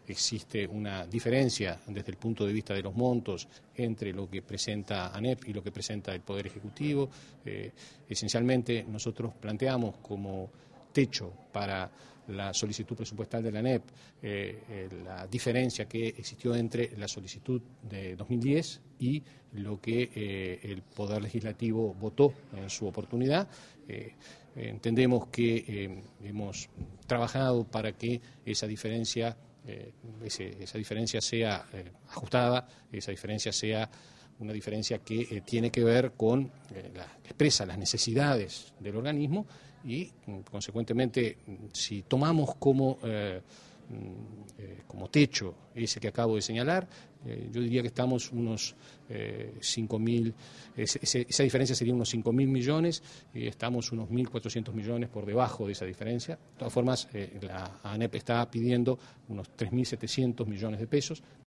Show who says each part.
Speaker 1: existe una diferencia desde el punto de vista de los montos entre lo que presenta ANEP y lo que presenta el Poder Ejecutivo. Esencialmente nosotros planteamos como techo para la solicitud presupuestal de la ANEP la diferencia que existió entre la solicitud de 2010 y lo que el Poder Legislativo votó en su oportunidad. Entendemos que hemos trabajado para que esa diferencia sea ajustada, esa diferencia sea una diferencia que tiene que ver con, expresa las necesidades del organismo y, consecuentemente, si tomamos como techo ese que acabo de señalar, yo diría que estamos unos 5.000, esa diferencia sería unos 5.000 millones y estamos unos 1.400 millones por debajo de esa diferencia. De todas formas, la ANEP está pidiendo unos 3.700 millones de pesos.